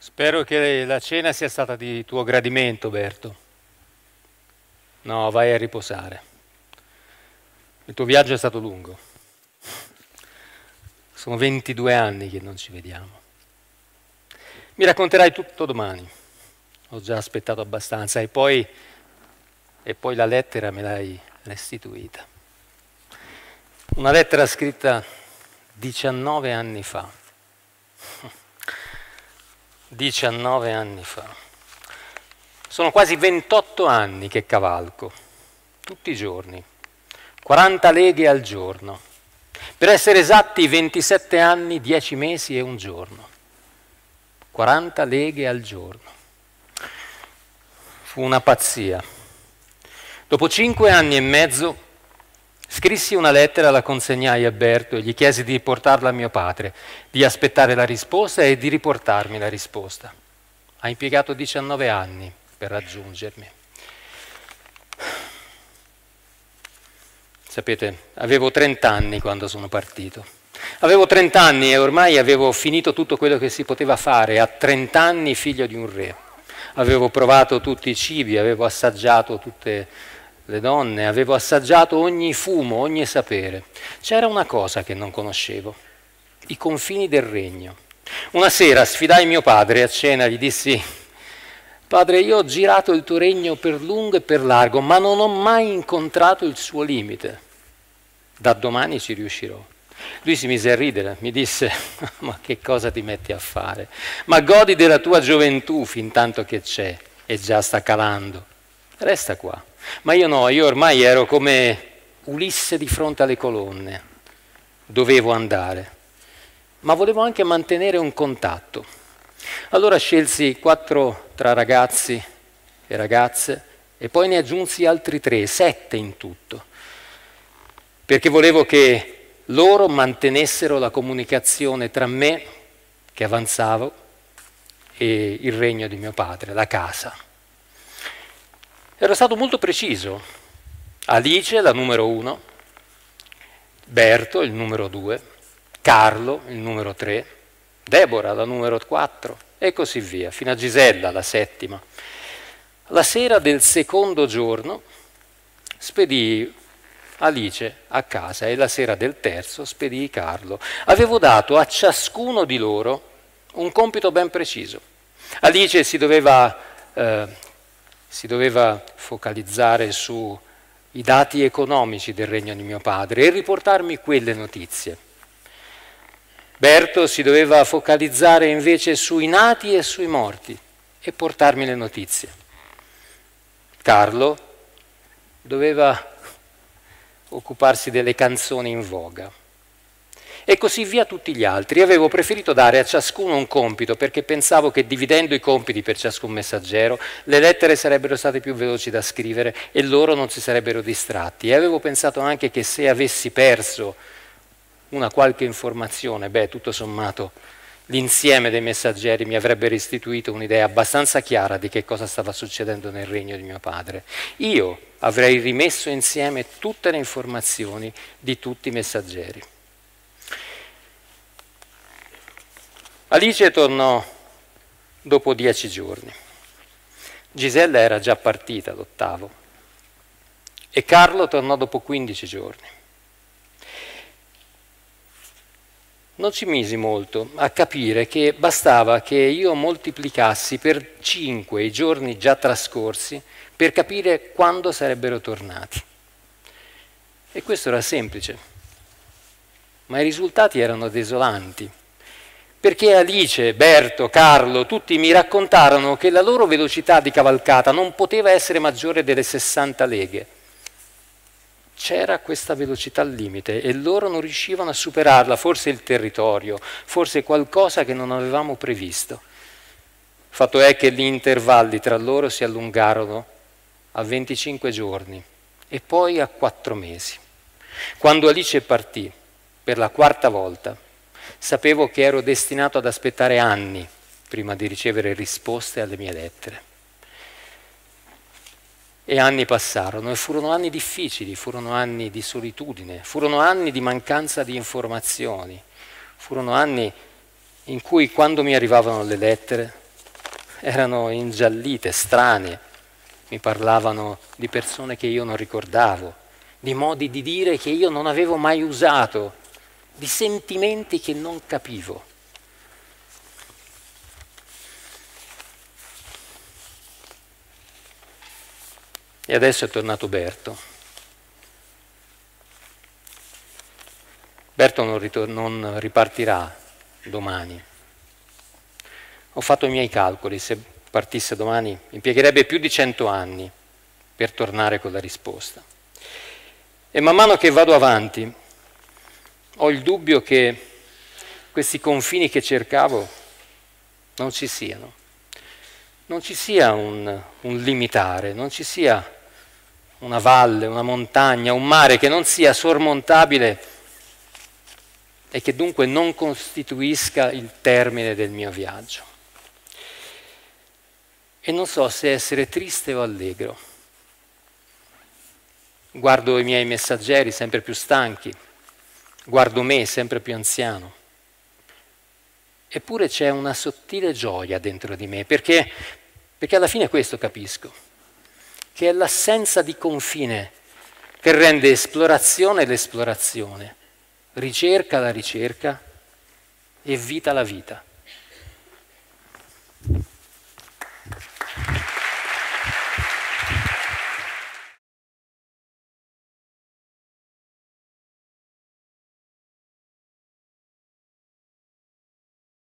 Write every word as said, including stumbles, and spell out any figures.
Spero che la cena sia stata di tuo gradimento, Berto. No, vai a riposare. Il tuo viaggio è stato lungo. Sono ventidue anni che non ci vediamo. Mi racconterai tutto domani. Ho già aspettato abbastanza e poi, e poi la lettera me l'hai restituita. Una lettera scritta diciannove anni fa. diciannove anni fa. Sono quasi ventotto anni che cavalco, tutti i giorni, quaranta leghe al giorno. Per essere esatti, ventisette anni, dieci mesi e un giorno. quaranta leghe al giorno. Fu una pazzia. Dopo cinque anni e mezzo scrissi una lettera, la consegnai a Berto e gli chiesi di portarla a mio padre, di aspettare la risposta e di riportarmi la risposta. Ha impiegato diciannove anni per raggiungermi. Sapete, avevo trenta anni quando sono partito. Avevo trenta anni e ormai avevo finito tutto quello che si poteva fare. A trenta anni figlio di un re. Avevo provato tutti i cibi, avevo assaggiato tutte le donne, avevo assaggiato ogni fumo, ogni sapere. C'era una cosa che non conoscevo, i confini del regno. Una sera sfidai mio padre a cena, gli dissi: padre, io ho girato il tuo regno per lungo e per largo, ma non ho mai incontrato il suo limite. Da domani ci riuscirò. Lui si mise a ridere, mi disse: ma che cosa ti metti a fare? Ma godi della tua gioventù fin tanto che c'è e già sta calando. Resta qua. Ma io no, io ormai ero come Ulisse di fronte alle colonne. Dovevo andare, ma volevo anche mantenere un contatto. Allora scelsi quattro tra ragazzi e ragazze e poi ne aggiunsi altri tre, sette in tutto, perché volevo che loro mantenessero la comunicazione tra me, che avanzavo, e il regno di mio padre, la casa. Ero stato molto preciso. Alice, la numero uno, Berto, il numero due, Carlo, il numero tre, Deborah, la numero quattro, e così via, fino a Gisella, la settima. La sera del secondo giorno spedii Alice a casa e la sera del terzo spedii Carlo. Avevo dato a ciascuno di loro un compito ben preciso. Alice si doveva... Eh, si doveva focalizzare sui dati economici del regno di mio padre e riportarmi quelle notizie. Berto si doveva focalizzare invece sui nati e sui morti e portarmi le notizie. Carlo doveva occuparsi delle canzoni in voga. E così via tutti gli altri. Avevo preferito dare a ciascuno un compito perché pensavo che dividendo i compiti per ciascun messaggero le lettere sarebbero state più veloci da scrivere e loro non si sarebbero distratti. E avevo pensato anche che se avessi perso una qualche informazione, beh, tutto sommato, l'insieme dei messaggeri mi avrebbe restituito un'idea abbastanza chiara di che cosa stava succedendo nel regno di mio padre. Io avrei rimesso insieme tutte le informazioni di tutti i messaggeri. Alice tornò dopo dieci giorni. Gisella era già partita l'ottavo e Carlo tornò dopo quindici giorni. Non ci misi molto a capire che bastava che io moltiplicassi per cinque i giorni già trascorsi per capire quando sarebbero tornati. E questo era semplice, ma i risultati erano desolanti. Perché Alice, Berto, Carlo, tutti mi raccontarono che la loro velocità di cavalcata non poteva essere maggiore delle sessanta leghe. C'era questa velocità al limite e loro non riuscivano a superarla, forse il territorio, forse qualcosa che non avevamo previsto. Fatto è che gli intervalli tra loro si allungarono a venticinque giorni e poi a quattro mesi. Quando Alice partì per la quarta volta, sapevo che ero destinato ad aspettare anni prima di ricevere risposte alle mie lettere. E anni passarono e furono anni difficili, furono anni di solitudine, furono anni di mancanza di informazioni, furono anni in cui quando mi arrivavano le lettere erano ingiallite, strane, mi parlavano di persone che io non ricordavo, di modi di dire che io non avevo mai usato, di sentimenti che non capivo. E adesso è tornato Berto. Berto non, ritor- non ripartirà domani. Ho fatto i miei calcoli, se partisse domani impiegherebbe più di cento anni per tornare con la risposta. E man mano che vado avanti ho il dubbio che questi confini che cercavo non ci siano. Non ci sia un, un limitare, non ci sia una valle, una montagna, un mare che non sia sormontabile e che dunque non costituisca il termine del mio viaggio. E non so se essere triste o allegro. Guardo i miei messaggeri sempre più stanchi, guardo me sempre più anziano. Eppure c'è una sottile gioia dentro di me, perché, perché alla fine questo capisco, che è l'assenza di confine che rende esplorazione l'esplorazione, ricerca la ricerca e vita la vita.